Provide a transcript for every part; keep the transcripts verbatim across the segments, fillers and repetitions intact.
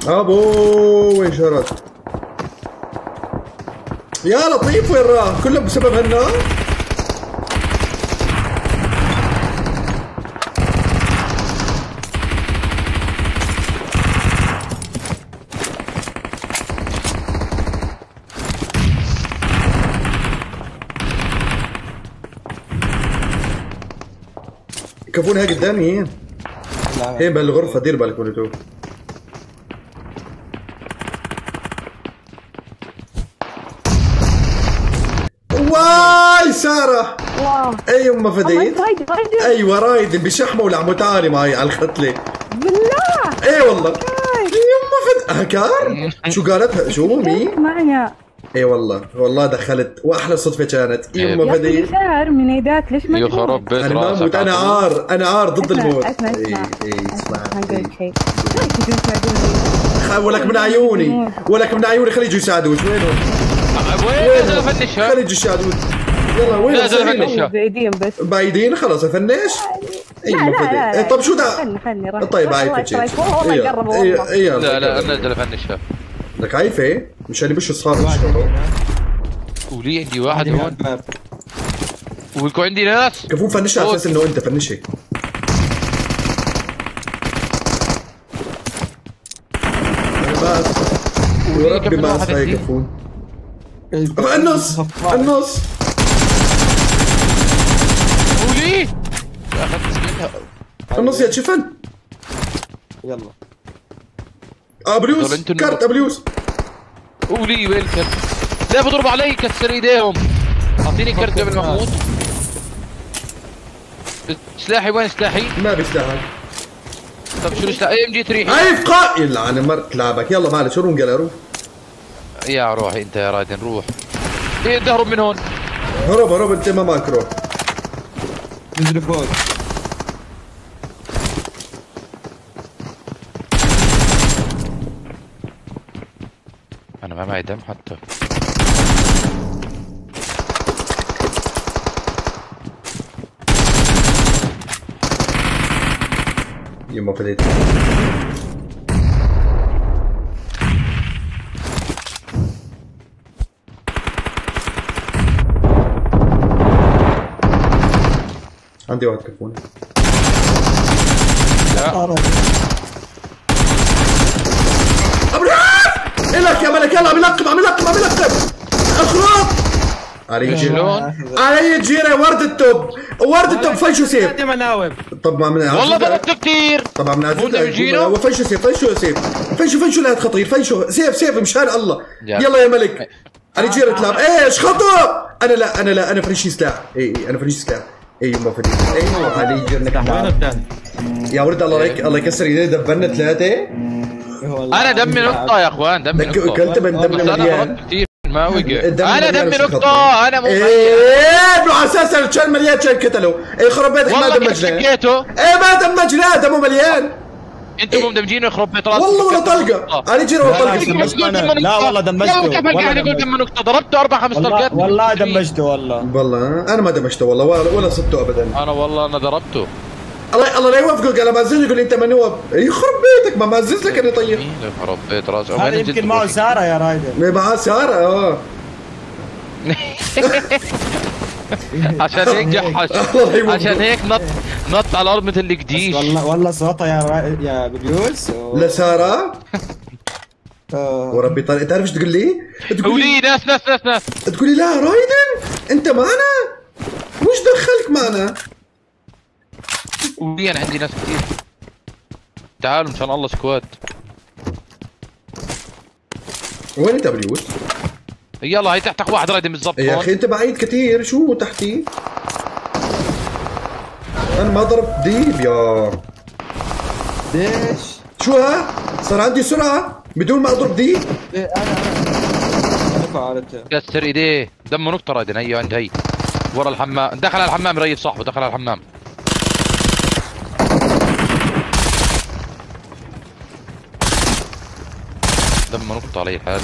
ابو وين شرد؟ يا لطيف وين راح؟ كله بسبب هالنار؟ كفون هاي قدامي هين هين بهالغرفة، دير بالك ولدو. واي سارة واو اي يما فديت. رايد رايد ايوه رايد بشحمه ولعمه تاني معي على الختلة. بالله اي والله يما فد هكار. شو قالت؟ شو مين؟ معنا اي والله والله دخلت واحلى صدفة كانت يما فديت. شهر من ايدات ليش ما يخرب بيت انا ما راسك. اموت، انا عار انا عار ضد الموت. اسمع اسمع اي اي اسمع هنقول شيء. ولك من عيوني ولك من عيوني. خلي يجوا يساعدوك. وينهم؟ وين نازل افنشها؟ خلي يجوا يساعدوك. يلا وين نازل افنشها؟ بعيدين بس بعيدين خلاص افنش. اي لا لا لا طب شو ده؟ خلني خلني راح. طيب عايفة والله قرب والله. لا لا انا نازل افنشها. لك عايفة مشان يبش اصحاب. ولي عندي واحد هون ويكون عندي ناس. كفو فنشها على اساس انه انت فنشها. بس وربي ما اسمها كفون. النص النص ولي النص يا شفن. يلا ابليوس كارت ابليوس. ولي وين الكرت؟ لا بضرب علي كسر ايديهم. اعطيني كرت قبل ما اموت. سلاحي وين سلاحي؟ ما بسلاحك. طب شو سلاحي؟ ام جي ثلاثة. عيف قائل انا مرت لعبك. يلا معلش روح قال روح. يا روحي انت يا رايدن روح. ايه بدي اهرب من هون. هرب هرب انت ما معك روح. نزل فوق. انا ما معي دم حتى. يما فديت. عندي واحد كفون. لا الك يا ملك. يلا عم يلقم عم يلقم عم يلقم. اخرب علي شلون؟ علي جيرة. ورد التوب ورد التوب. فيشو سيف. طب ما من والله ضربته كثير. طبعا من عزيز فيشو سيف. فيشو سيف. فيشو فيشو لا خطير. فيشو سيف سيف مشان الله. يلا يا ملك علي جيرة تلعب. ايش خطأ. انا لا انا لا انا فريشي سلاح. اي اي انا فريشي سلاح. اي يما فريشي. ايوه علي جيرة. وين الثاني؟ يا ولد الله عليك الله يكسر ايديه. دبنا ثلاثة. انا دمي نقطة يا اخوان. دمي نقطة. كنت من دم مليان كثير ما وقع. انا دمي نقطة. انا مو ايه انه على اساس الشان مليان شان قتلوا. ايه خرب بيتك ما دمجناه. ايه ما دمجناه دمه مليان. انتم مو مدمجينه يخرب بيت راسك. والله ولا طلقة. علي جيرة ولا طلقة. لا والله دمجته. كيف قاعد يقول دم نقطة؟ ضربته اربع خمس طلقات. والله دمجته والله. والله انا ما دمجته والله ولا ولا صدته ابدا. انا والله انا ضربته. الله الله لا يوفقك. انا مازل يقول لي انت منوب. يخرب بيتك ما مازز لك اني طيب. يخرب بيت راسك. هذا يمكن معه سارة يا رايدر. معاه سارة اه. عشان هيك جحش. عشان هيك نط نط على الارض مثل القديش. والله والله صوتها يا را... يا بليوس لا سارة. وربي طارق. تعرف ايش تقول لي؟ تقول لي ناس ناس ناس ناس. تقول لي لا رايدن انت معنا. وش دخلك معنا؟ ولي انا عندي ناس كثير. تعالوا ان شاء الله سكواد. وين انت بليوس؟ يلا هي تحتك واحد رايدن بالضبط. يا اخي انت بعيد كثير. شو تحتي؟ انا ما ضربت ديب يا ليش؟ شو ها؟ صار عندي سرعة بدون ما اضرب ديب. ايه انا انا فعلتها. كسر ايديه. دمه نقطة رايدن. هي عند هي ورا الحمام. دخل على الحمام ريف صاحبه. دخل على الحمام. دمه نقطة علي حاله.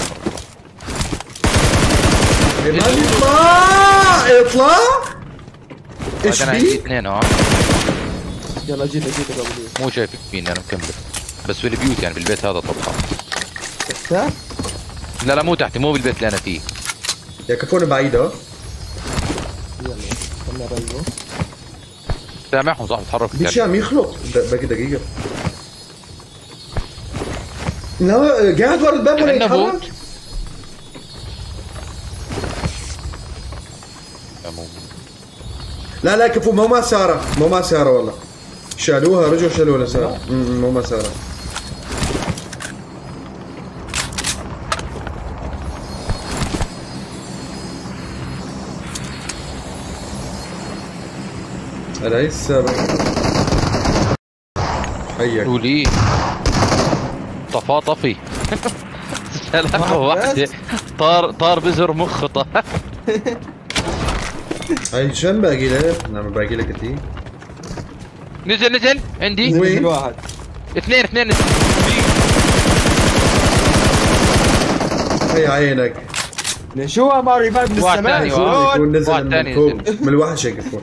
ما يطلع اطلع. ايش انا عندي اثنين اه. يلا جيت جيت قبل. مو شايفك فيني انا مكمل. بس في البيوت يعني بالبيت هذا طبعا. تحت؟ لا لا مو تحت، مو بالبيت اللي انا فيه. يا كفون بعيد اه. يلا خلنا نرجعه. سامعهم صح بتحرك. بديش عم يخلط باقي دقيقة. لا قاعد ورا الباب ولا يتحرك؟ لا لا كفو مو ما سارة، مو ما سارة والله. شالوها رجعوا شالوها لسارة. امم مو ما سارة. هلا هي السابق. حيك ولي طفا طفي. سلامة واحدة طار طار بزر مخ طار. هاي شن باقي لك؟ نعم باقي لك كثير. نزل نزل عندي. نزل واحد. اثنين اثنين نزل. هي عينك. شو امر يفرق من السماء؟ يكون نزل من فوق من الوحش هيك يكون.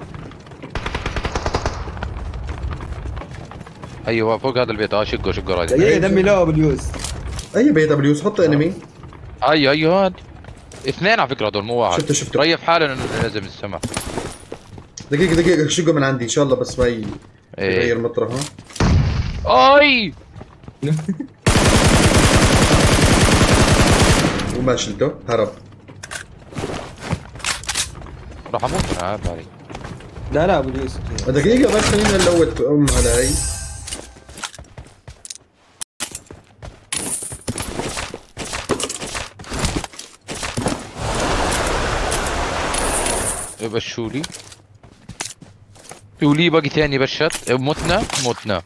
ايوه فوق هذا البيت. اه شقه شقه رايد. اي دمي لو باليوز. اي بي دبليوز حط انمي. ايوه ايوه هاد اثنين على فكره هدول مو واحد. شفته شفته ريف حاله انه نزل من السماء. دقيقة دقيقة شقه من عندي ان شاء الله بس ما يغير ايه. مطرها. اي وما شلته هرب. راح اموت انا عارف علي. لا لا ابو يوسف. دقيقة بس خلينا نلوت ام هلاي. بشولي ولي باقي ثاني بشت. متنا متنا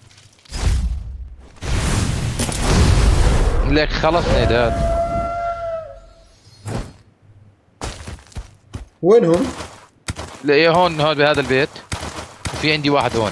لك خلص نيدات. وينهم؟ لا هون هون بهذا البيت. في عندي واحد هون.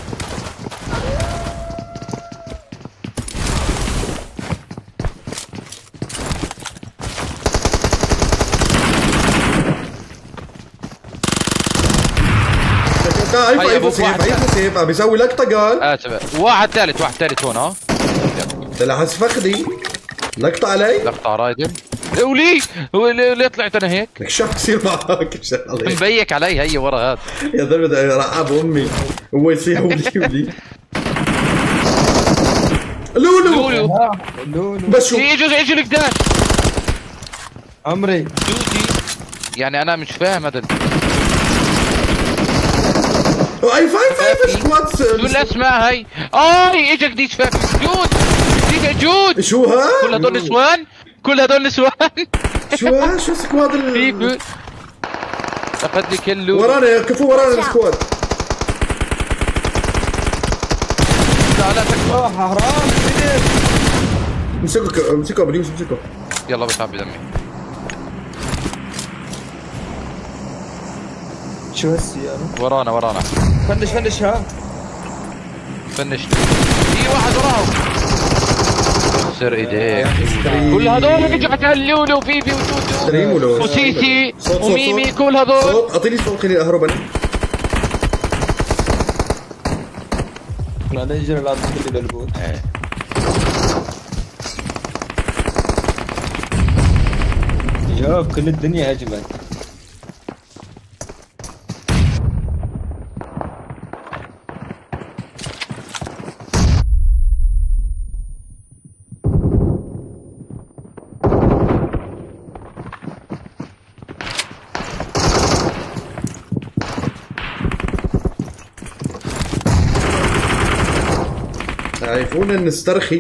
ايوه ايوه سيف ايوه سيف عم بيسوي لقطة قال. اسف واحد ثالث واحد ثالث هون. ها لحس فخدي لقطة علي. لقطة رايدن. ولي ليه طلعت انا هيك؟ لك شو بصير معك؟ مبيك علي هي ورا هذا. يا زلمة رعب امي. هو يصير ولي ولي. لولو لولو بس شو اجوا اجوا القداش عمري دوتي. يعني انا مش فاهم هذا. اي فايف فايف سكوادز. شو الاسماء هي؟ اي اجا جديد فاهم. جود جديد جود. شو ها؟ كل هدول نسوان كل هدول نسوان. شو ها؟ شو سكواد ال اخذ لي كله ورانا كفو ورانا السكواد. لا لا تكفى حرام. امسكوا امسكوا ابو يوسف امسكوا. يلا بس عبي دمي. شو هالسيارة؟ ورانا ورانا. فنش فنش ها. فنش. في واحد وراهم. كسر ايديك. كل هذول رجعت هاللولو وفيفي وتوتو وسيسي وميمي كل هذول. صوت اعطيني صوت خليني اهرب انا. لا نجري لا تخلي للبوت. شوف كل الدنيا هجمت. تعرفون ان نسترخي.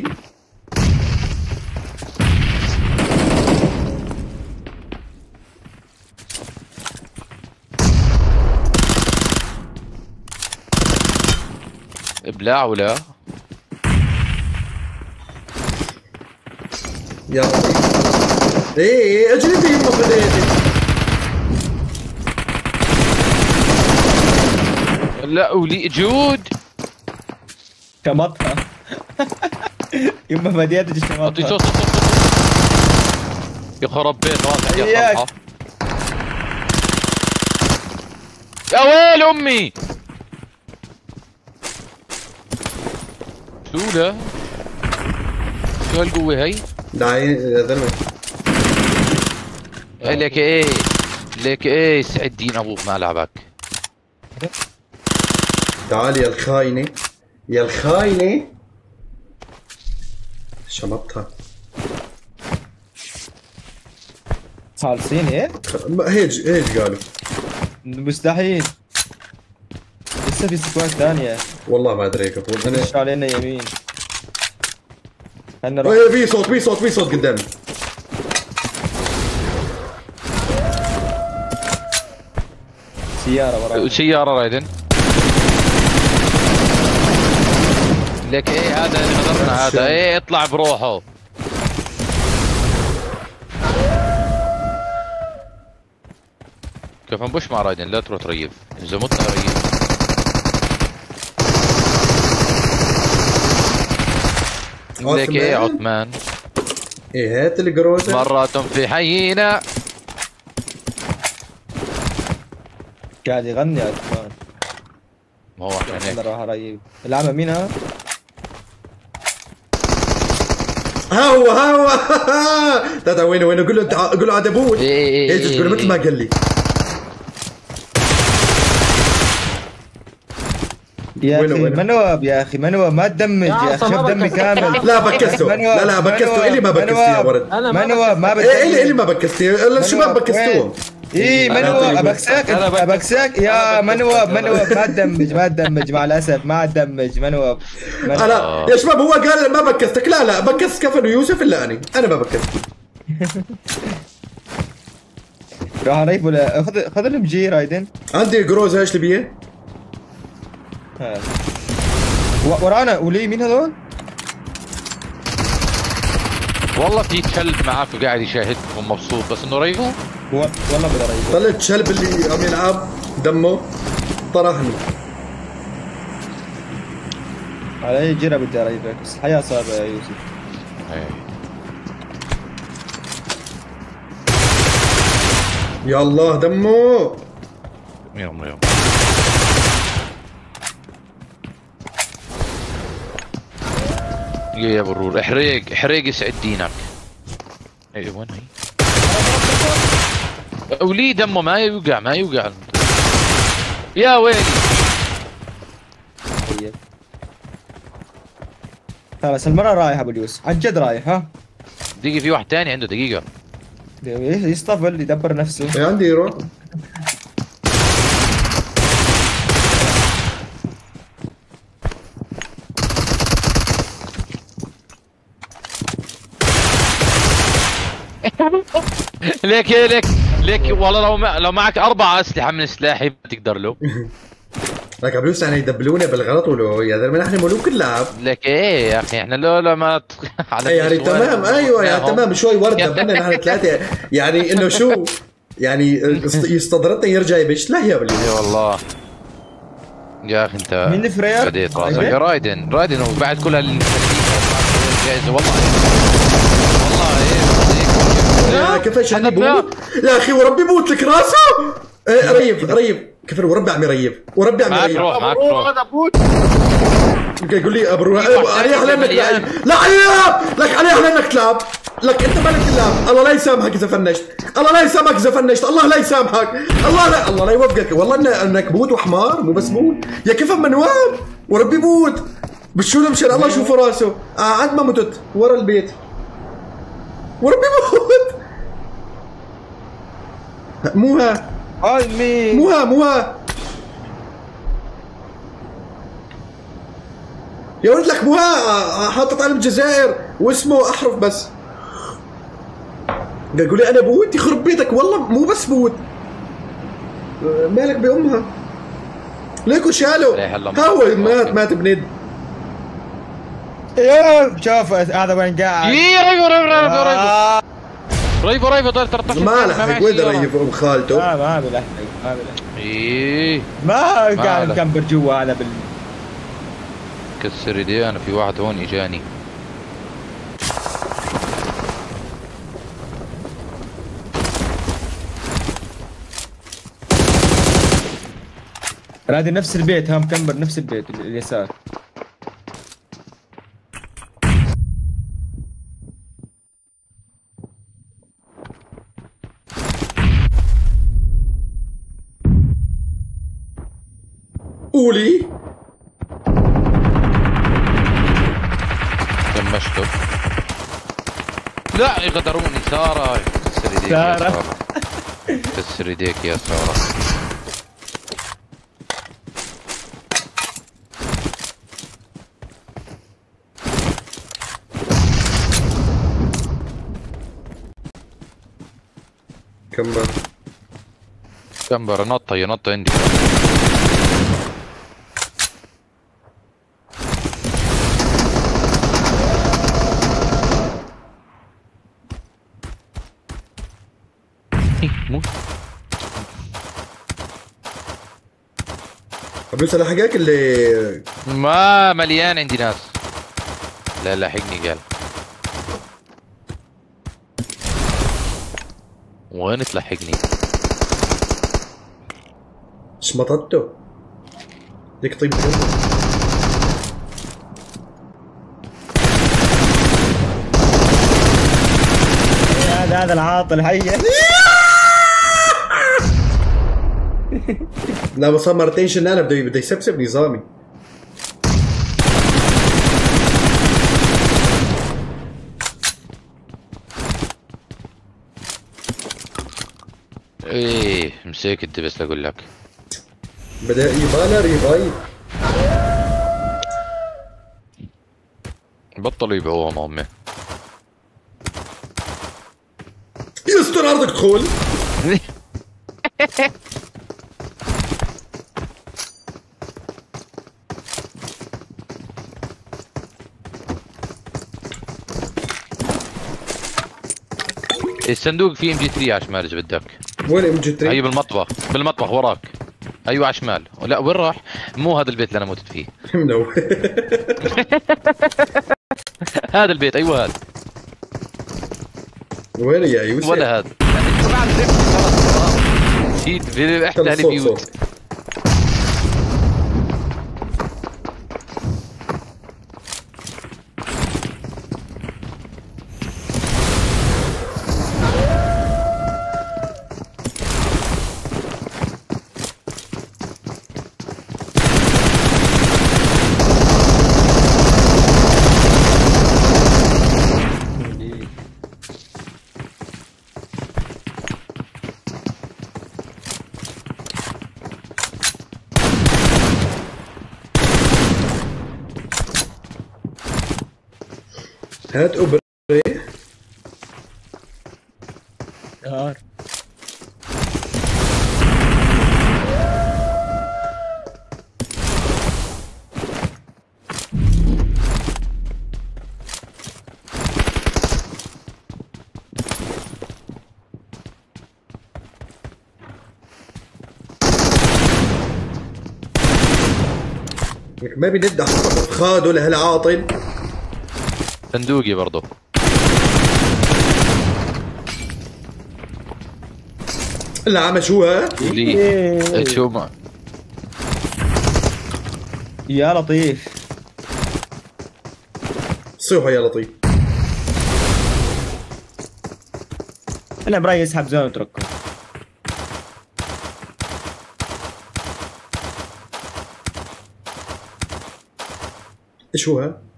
ابلع ولا يا ايه اجري في يمه بديتي. لا ولي جود كمطها. يما بديت كمطها. اعطي صوت صوت يا خرب بيت راسك يا صبحه. يا ويل امي. شو ده؟ شو هالقوة هي؟ داعي يا زلمه. لك ايه لك ايه سعد دين ابوك ما لعبك. تعال يا الخاينه يا الخاينه. شمطها خالصين هيك؟ هيج هيج قالوا مستحيل. لسه في سكواد ثانية. والله ما ادري كيف انا مش علينا يمين. خلنا نروح. ايه في صوت في صوت في صوت قدامي. سيارة وراء. سيارة رايدن. لك ايه هذا اللي نظرنا هذا ايه اطلع بروحه. كيف نبش مع رايدن لا تروح تريف اذا متنا ريف. لك ايه يا عثمان. ايه هات الجروزة مرة في حينا قاعد يغني يا عثمان. ما هو احنا هيك. راح اريب. العمى مين ها؟ هو هو تعال وينه وينه قول له قول له عاد ابوي. ايه ايه ايه تقول مثل ما قال لي. يا اخي منوب يا اخي منوب ما تدمج يا اخي شوف دمي كامل. لا بكسته لا لا بكسته الي ما بكسته يا ولد. منوب ما بدي الي الي ما بكسته الشباب بكستوهم. ايه منوب ابكسك ابكسك يا منوب منوب ما تدمج ما تدمج مع الاسف ما تدمج منوب. انا يا شباب هو قال ما بكستك. لا لا بكست كفن ويوسف الا اني انا ما بكست. راح اريب ولا خذ خذ الام جي رايدن. عندي جروزة ايش تبيه؟ ورانا ولي مين هذول؟ والله في كلب معك وقاعد يشاهدكم مبسوط بس انه ريفه. والله بدي ريفه. طلعت شلب اللي عم يلعب دمه طرحني. على اي جرة بدي اريفك بس الحياة صعبة يا يوسف. ايه يا الله دمه. يوم يوم يا برور احرق احرق يسعد دينك. اي وين هي؟ ولي دمه ما يوقع ما يوقع. يا ويلي. طيب بس المرة رايح ابو يوسف عن جد رايح ها؟ دقيقة في واحد ثاني عنده دقيقة. يصطفل يدبر نفسه. ايه عندي يروح. ليك ليك ليك والله لو ما لو معك اربع اسلحه من سلاحي ما تقدر له. لك ابو يوسف يعني يدبلونا بالغلط ولو يا زلمه نحن ملوك اللعب. لك ايه يا اخي احنا لولا ما على يعني تمام ايوه يا تمام شوي ورده بدنا نحن ثلاثه يعني انه شو يعني يستضرتنا يرجع يبش لا يا بلي. اي والله يا اخي انت مين فريق؟ بديت راسك يا رايدن رايدن وبعد كل هالجائزه والله والله ايه يا كيفاش انا بموت يا اخي وربي بموت لك راسه. ايه ريف ريف كيف وربي عم يريف وربي عم يريف. معك روح معك روح. يقول لي ابو روح عليها لانك لعيب. لعيب لك عليها لانك تلعب لك انت مالك اللعب. الله لا يسامحك اذا فنشت. الله لا يسامحك اذا فنشت. الله لا يسامحك. الله لا الله لا يوفقك. والله انك بوت وحمار مو بس بوت يا كيف منواب وربي بوت بشو مشان الله شوفوا راسه. آه عند ما متت ورا البيت وربي بوت. مو ها هاي مين؟ مو ها مو ها يا ولد لك مو ها حاطط علم الجزائر واسمه احرف بس. قال يقول لي انا بوت يخرب بيتك والله مو بس بوت. مالك بامها ليكو شالوا هو مات مات بند. يا شوف هذا وين قاعد. يا ريفو ريفو ريفو ريفو ريفو دول ترى ما لحق وين ريف ام خالته. ما ما بلحق ما بلحق. ايه ما قاعد مكمبر جوا هذا بال كسر ايديه. انا في واحد هون اجاني. هذا نفس البيت ها مكمبر نفس البيت اليسار. قولي. دمشته. لا يغدروني سارة. كسر ايديك يا سارة. كسر ايديك يا سارة. كمبر كمبر نط ينط عندي. موت. بس لحقاك اللي ما مليان عندي ناس. لا لحقني قال. وين تلحقني؟ شمطته ديك طيب. هذا هذا العاطل حيه. لا بس مرتين شنانه بده بده يسبسب نظامي. ايه مسيك انت بس اقول لك. بدا يبالا ريفايف. بطلوا يبيعوها مع امي. يستر ارضك دخول. الصندوق فيه ام جي ثلاثة على شمال اذا بدك. وين ام جي ثلاثة؟ هي بالمطبخ بالمطبخ وراك. ايوه على شمال. لا وين راح؟ مو هذا البيت اللي انا موتت فيه. منو؟ هذا البيت ايوه هذا. وين يا يوسف؟ ولا هذا. نسيت باحدى البيوت. هات اوبر. نهار ما بندع خاد ولا هالعاطل. صندوقي برضه. لا عم شوها؟ ليه؟ شو ما يا لطيف. صيحوا يا لطيف. انا برايي اسحب زون واتركه. ايش هو ها؟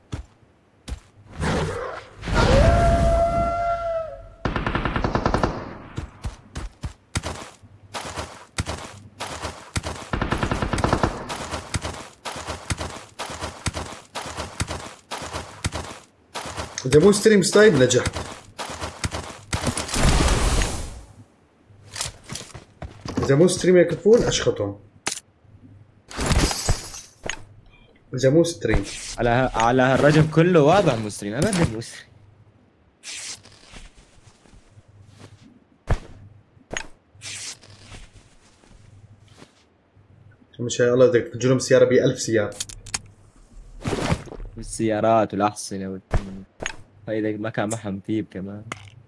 إذا مو ستريم ستايل نجحت. إذا مو ستريم يكفون أشخطهم. إذا مو ستريم على على هالرجل كله واضح مو ستريم أبدا مو ستريم. مش الله بدك تفجرهم سيارة ب ألف سيارة. والسيارات والأحصنة وال... فإذا ما كان معهم ثيب كمان.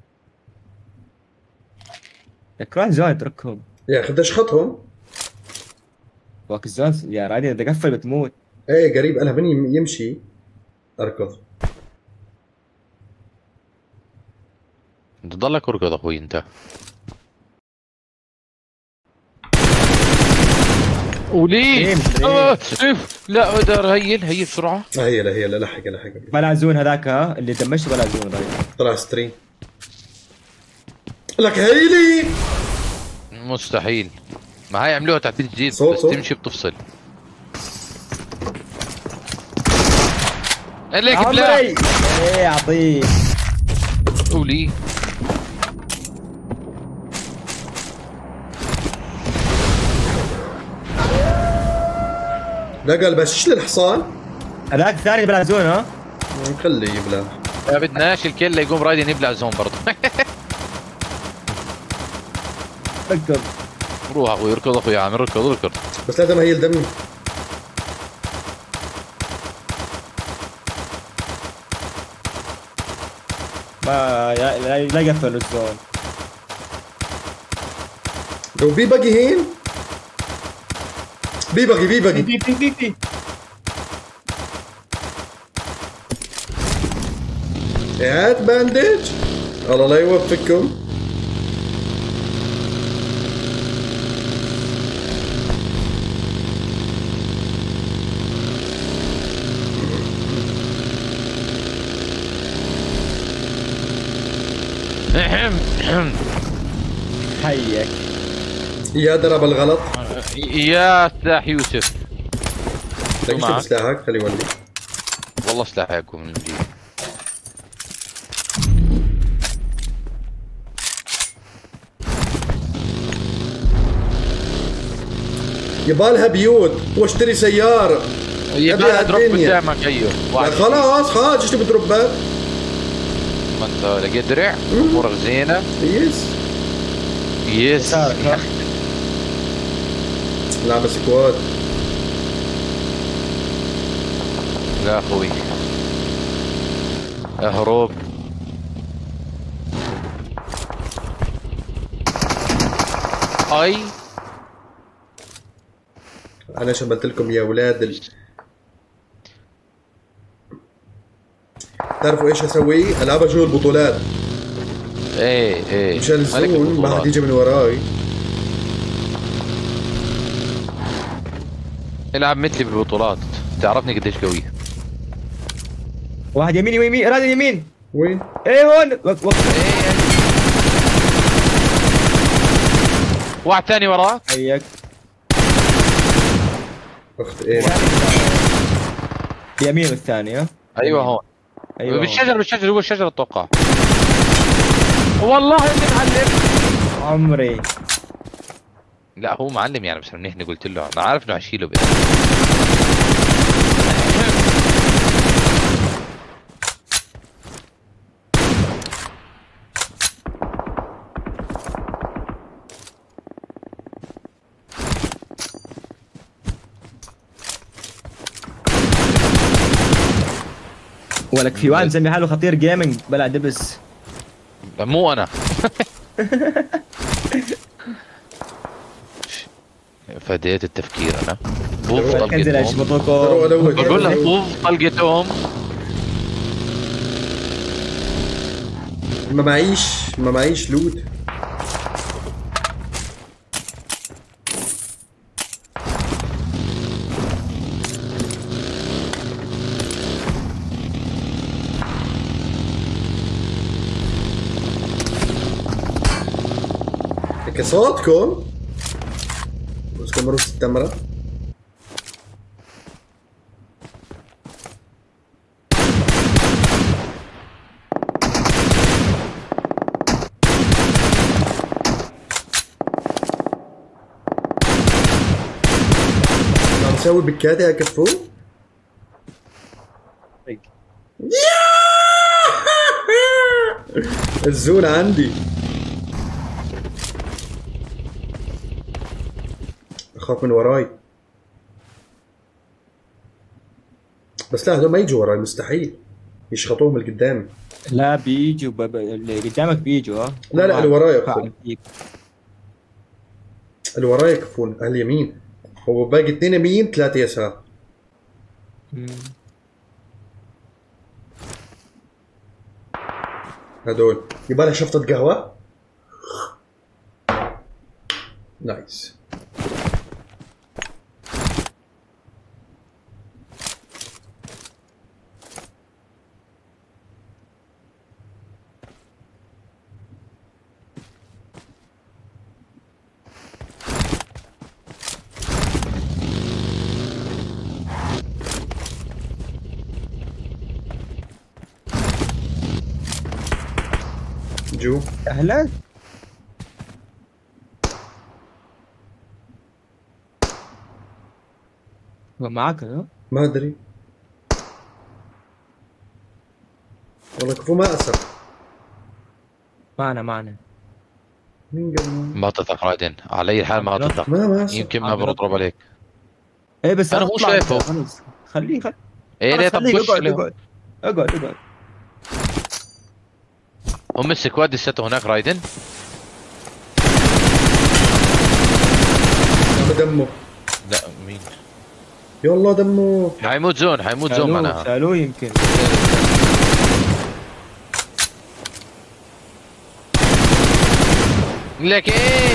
لك روح زون اتركهم. يا أخي بدي أشخطهم. واك الزون يا رادي إذا قفل بتموت. إيه قريب أنا بني يمشي أركض. انت ضلك اركض اخوي انت. وليه؟ آه. لا اقدر هيل هيل بسرعه. هيل هيل لحق لحق. بلازون هذاك ها اللي دمجته بلازون رايح. طلع ستريم. لك هيلي مستحيل. ما هي عملوها تعديل جديد صوت بس صوت. تمشي بتفصل. عليك بلا ايه اعطيه. وليه؟ لا قال بس ايش الحصان؟ هذاك الثاني بلازون ها؟ خليه يبلع. ما بدناش الكل يقوم رايدين يبلع زون برضه. ركض روح اخوي اركض اخوي عامر اركض اركض. بس لازم هي الدمي. ما لا يقفل الزون. لو بي باقي هين بي باقي بي باقي بي بي بي بي هات باندج. الله لا يوفقكم. حيك يا درب الغلط. يا سلاح يوسف. تكتب سلاحك خلي يولي. والله سلاحي اقوى من الجيل. يبالها بيوت واشتري سيارة. يبالها دروب قدامك. ايوه خلاص حاج ايش تبي دروبات؟ ما انت لقيت درع امورك زينه. يس يس لعبة سكواد. لا اخوي اهرب. اي انا شبلت لكم يا اولاد ال... تعرفوا ايش اسوي؟ العبها جوا البطولات. ايه ايه مشان الزون ما حد يجي من وراي. العب مثلي بالبطولات تعرفني قديش قوي. واحد يميني ويمين راد يمين. وين؟ ايه هون وقف وقف. ايه واحد ثاني وراك. حيك اخت ايه؟ يمين الثاني ها؟ ايوه هون. ايوه بالشجر بالشجر هو الشجر اتوقع. والله اني معلم. عمري لا هو معلم يعني بس منيح قلت له انا عارف انه حشيله بس. ولك في واحد مسمي حاله خطير جيمنج بلع دبس. مو انا. فديت التفكير انا. بوف طلقتهم. بقول لك بوف طلقتهم. ما معيش ما معيش لوت. صوتكم بس كم مرة التمرة. عم نسوي بكات يا كفو. الزون عندي. اخاف من وراي. بس لا هذول ما يجوا وراي مستحيل. يشخطوهم اللي قدامي. لا بيجوا بب... اللي قدامك بيجوا ها. لا لا اللي وراي يكفون. اللي وراي يكفون اهل يمين. هو باقي اثنين يمين ثلاثة يسار. هذول يبالها شفطة قهوة. نايس. جو اهلا معك ها؟ ما ادري والله كفو ما اسر. معنا معنا مين قال ما تطلق رايدن على اي حال ما تطلق. ما ما اسر. يمكن ما بضرب عليك. ايه بس انا مو شايفه. خليه خليه ايه ليه طب اقعد اقعد اقعد اقعد. هم السكواد لساته هناك رايدن. دمه. لا مين؟ يلا دمه. حيموت زون حيموت زون معناها. شالوه يمكن. لك ايه؟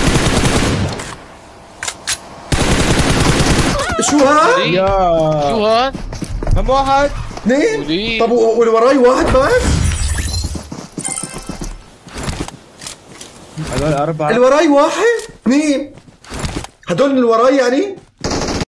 شو هاد؟ يا شو هاد؟ كم واحد؟ اثنين؟ طب واللي وراي واحد بس؟ هذول أربعة. اللي وراي واحد؟ اثنين؟ هدول اللي وراي يعني؟